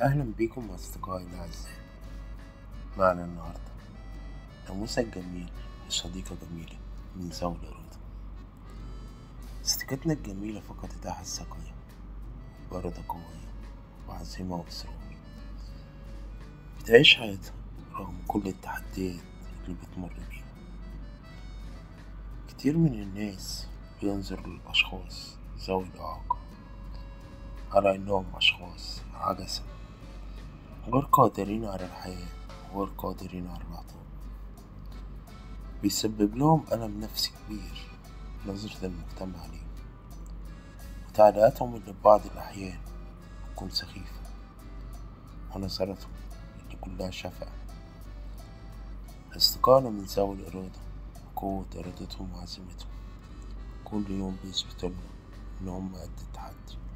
أهلا بيكم أصدقائي الأعزاء. معنا النهاردة نموذج جميل لصديقة جميلة من ذوي الإرادة. صديقتنا الجميلة فقدت أحد ثقلها بإرادة قوية وعزيمة وإصرار، بتعيش حياتها رغم كل التحديات اللي بتمر بيها. كتير من الناس بينظر للأشخاص ذوي الإعاقة على إنهم أشخاص عجزة غير قادرين على الحياة وغير قادرين على العطاء. بيسبب لهم ألم نفسي كبير نظرة المجتمع ليهم، وتعليقاتهم اللي في بعض الأحيان بتكون سخيفة، ونظرتهم اللي كلها شفقة. أصدقائنا من ذوي الإرادة بقوة إرادتهم وعزيمتهم كل يوم بيثبتوا لنا إن هم قد التحدي.